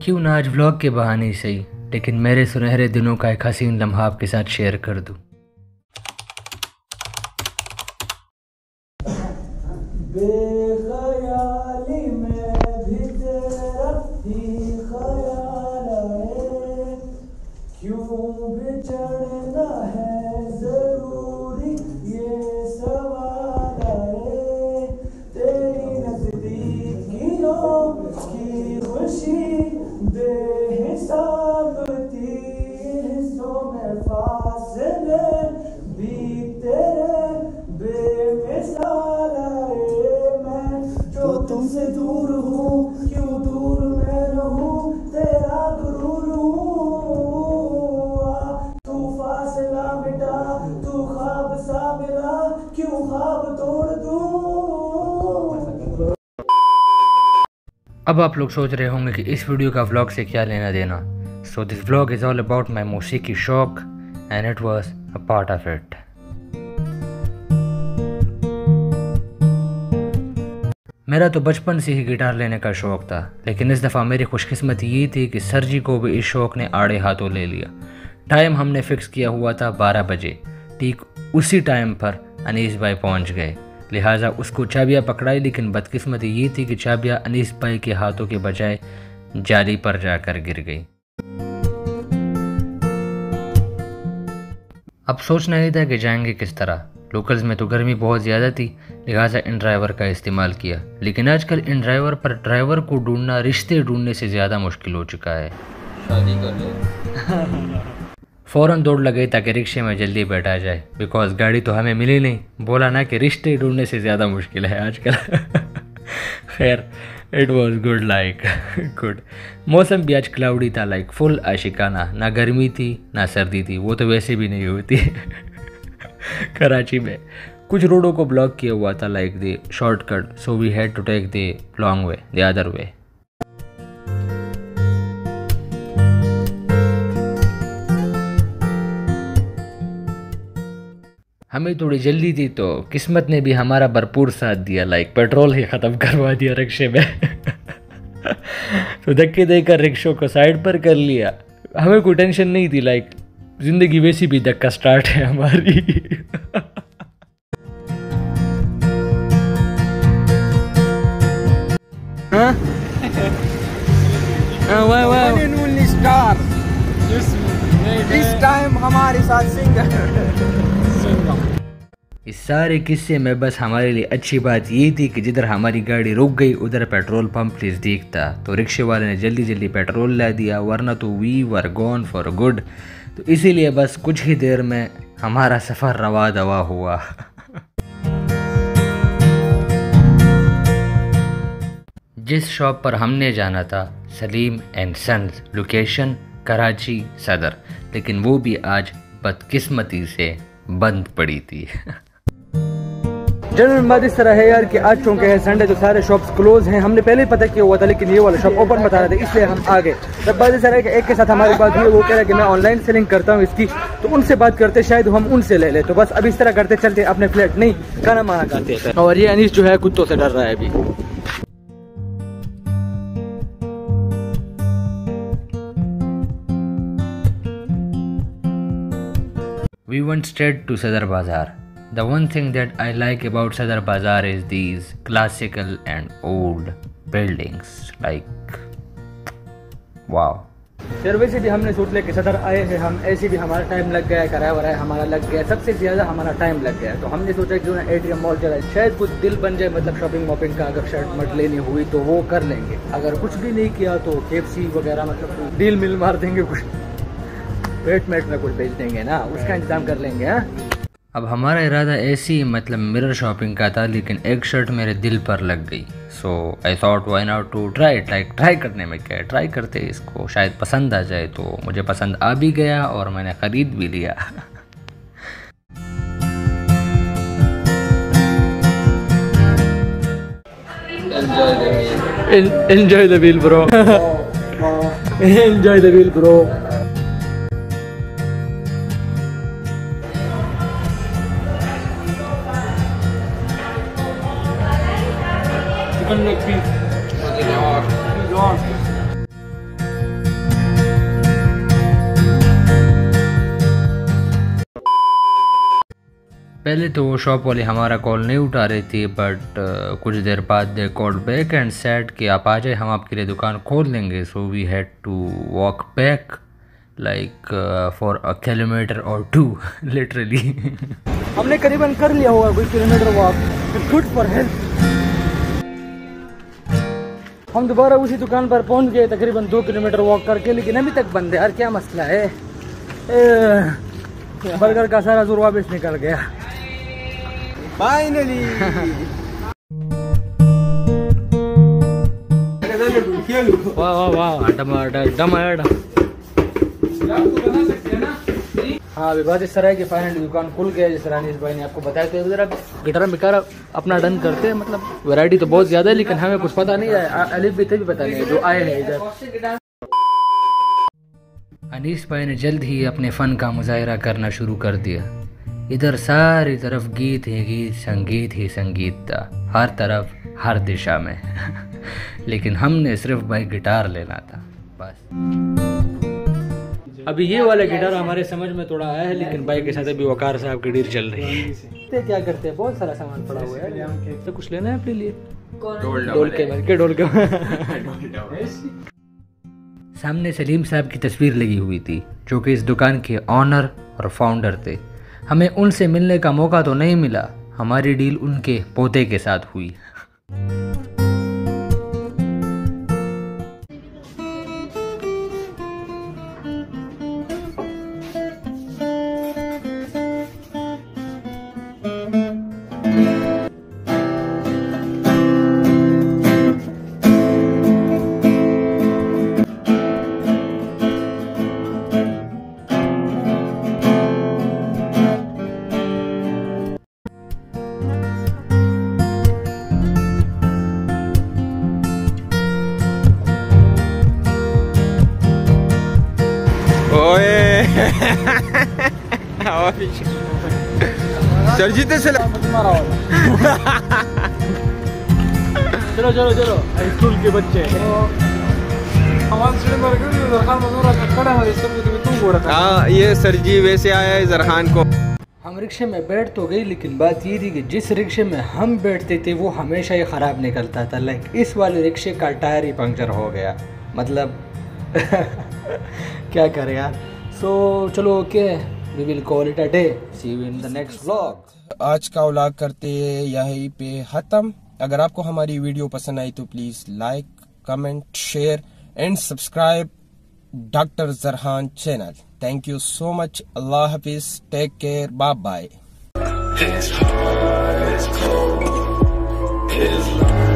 क्यों ना आज व्लॉग के बहाने ही सही, लेकिन मेरे सुनहरे दिनों का एक हसीन लम्हा आपके साथ शेयर कर दूं। बेखयाली में भी तेरा ही ख्याल आए, क्यों बिछड़ना है जरूरी ये सवाल आए, तेरी नजदीकियों की खुशी बेहिसाब थी, हिस्सों में फासले भी तेरे बेमिसाल आए, जो तुमसे दूर हूँ क्यों दूर मैं रहूँ, तेरा गुरूर हूँ, तू फासला मिटा तू ख्वाब सा मिला, क्यों ख्वाब तोड़ दूँ। अब आप लोग सोच रहे होंगे कि इस वीडियो का व्लॉग से क्या लेना देना। So this vlog is all about my मौसीकी शौक and it was a part of it. मेरा तो बचपन से ही गिटार लेने का शौक़ था, लेकिन इस दफ़ा मेरी खुशकिस्मती ये थी कि सर जी को भी इस शौक़ ने आड़े हाथों ले लिया। टाइम हमने फ़िक्स किया हुआ था 12 बजे, ठीक उसी टाइम पर अनीस भाई पहुंच गए, लिहाजा उसको चाबियाँ पकड़ाई, लेकिन बदकिस्मती ये थी कि चाबियाँ अनीस भाई के हाथों के बजाय जाली पर जाकर गिर गई। अब सोचना ही था कि जाएंगे किस तरह। लोकल्स में तो गर्मी बहुत ज़्यादा थी, लिहाजा इन ड्राइवर का इस्तेमाल किया, लेकिन आजकल इन ड्राइवर पर ड्राइवर को ढूंढना रिश्ते ढूंढने से ज़्यादा मुश्किल हो चुका है। शादी कर ले। फ़ौरन दौड़ लगे ताकि रिक्शे में जल्दी बैठा जाए, बिकॉज गाड़ी तो हमें मिली नहीं। बोला ना कि रिश्ते ढूंढने से ज़्यादा मुश्किल है आजकल। खैर it was good like good. मौसम भी आज क्लाउडी था, लाइक फुल आशिकाना, ना गर्मी थी ना सर्दी थी, वो तो वैसे भी नहीं होती। कराची में कुछ रोडों को ब्लॉक किया हुआ था, like the shortcut, so we had to take the long way, the other way. हमें थोड़ी जल्दी थी तो किस्मत ने भी हमारा भरपूर साथ दिया, लाइक पेट्रोल ही ख़त्म करवा दिया रिक्शे में। तो धक्के देकर रिक्शों को साइड पर कर लिया। हमें कोई टेंशन नहीं थी, लाइक जिंदगी वैसी भी धक्का स्टार्ट है हमारी। स्टार इस टाइम हमारे साथ सिंगर। इस सारे किस्से में बस हमारे लिए अच्छी बात ये थी कि जिधर हमारी गाड़ी रुक गई उधर पेट्रोल पंप नज़दीक था, तो रिक्शे वाले ने जल्दी जल्दी पेट्रोल ला दिया, वरना तो we were gone for good. तो इसीलिए बस कुछ ही देर में हमारा सफ़र रवा दवा हुआ। जिस शॉप पर हमने जाना था, Salim and sons, location Karachi Saddar, लेकिन वो भी आज बदकिस्मती से बंद पड़ी थी। जनरल बात इस तरह है यार कि आज चूँकि है संडे तो सारे शॉप्स क्लोज हैं। हमने पहले ही पता किया हुआ था, लेकिन ये वाला शॉप ओपन बता रहे थे, इसलिए हम आ गए। तब बात इस तरह है कि एक के साथ हमारी बात हुई, वो कह रहा है कि मैं ऑनलाइन सेलिंग करता हूँ इसकी, तो उनसे बात करते शायद हम उनसे ले ले। तो बस अब इस तरह करते चलते अपने फ्लैट नहीं खाना माना करते हैं। और ये अनीस जो है कुत्तों से डर रहा है अभी। We went straight to Sadar Bazaar. The one thing that I like about Sadar Bazaar is these classical and old buildings. Like, wow. यार वैसे भी हमने सोच लिया कि सदर आए हैं हम, ऐसे भी हमारा टाइम लग गया है, किराया वराया हमारा लग गया, सबसे ज़्यादा हमारा टाइम लग गया है। तो हमने सोचा कि जो ना एटीएम मॉल चला, शायद कुछ दिल बन जाए, मतलब शॉपिंग वॉपिंग का अगर शर्ट मट लेनी हुई तो वो कर लेंगे। अगर कुछ भी नहीं किया तो KFC वगैरह मतलब डील मिल मार देंगे, कुछ पेट मेट में कुछ बेच देंगे ना, उसका इंतजाम कर लेंगे। हाँ अब हमारा इरादा ऐसी मतलब मिरर शॉपिंग का था, लेकिन एक शर्ट मेरे दिल पर लग गई। So I thought why not to try it, like try करने में क्या है, ट्राई करते इसको, शायद पसंद आ जाए। तो मुझे पसंद आ भी गया और मैंने ख़रीद भी लिया। Enjoy the meal bro. Enjoy the meal bro. Chicken leg piece. पहले तो वो शॉप वाले हमारा कॉल नहीं उठा रही थी, बट कुछ देर बाद they called back and said कि आप आ जाए, हम आपके लिए दुकान खोल देंगे। So we had to walk back like for a kilometre और 2 लिटरली। हमने करीबन कर लिया होगा कोई kilometre walk, good for health. हम दोबारा उसी दुकान पर पहुंच गए तकरीबन 2 किलोमीटर वॉक करके, लेकिन अभी तक बंद है यार, क्या मसला है। बर्गर का सारा जोर वापस निकल गया फाइनली। वाह वाह वाह, टमाटर। हाँ अभी बात इस तरह है कि फाइनली दुकान खुल गया, जिस तरह अनीस भाई ने आपको बताया। तो जरा गिटार मिकार अपना डन करते हैं, मतलब वैरायटी तो बहुत ज़्यादा है लेकिन हमें कुछ पता नहीं है, अलिफ भी थे भी पता नहीं है जो आए हैं इधर। अनीस भाई ने जल्द ही अपने फ़न का मुजाहरा करना शुरू कर दिया। इधर सारी तरफ गीत ही गीत, संगीत ही संगीत था, हर तरफ हर दिशा में। लेकिन हमने सिर्फ भाई गिटार लेना था बस। अभी ये वाला गिटार हमारे समझ में थोड़ा आया है, लेकिन भाई के साथ अभी वकार साहब की डील चल रही है। क्या करते हैं, बहुत सारा सामान पड़ा हुआ है, तो कुछ लेना है अपने लिए। ढोल के सामने सलीम साहब की तस्वीर लगी हुई थी, जो कि इस दुकान के ऑनर और फाउंडर थे। हमें उनसे मिलने का मौका तो नहीं मिला, हमारी डील उनके पोते के साथ हुई। सर जी तो चलो चलो चलो स्कूल के बच्चे। हाँ ये सर जी वैसे आया है जरहान को। हम रिक्शे में बैठ तो गई, लेकिन बात ये थी कि जिस रिक्शे में हम बैठते थे वो हमेशा ही ख़राब निकलता था। लाइक इस वाले रिक्शे का टायर ही पंक्चर हो गया, मतलब क्या करें यार। सो चलो okay, we will call it a day, see you in the next vlog. आज का व्लॉग करते हैं यहीं पे खत्म। अगर आपको हमारी वीडियो पसंद आई तो please like, comment, share and subscribe doctor Zarhan channel. Thank you so much. अल्लाह हाफिज, टेक केयर, बाय बाय।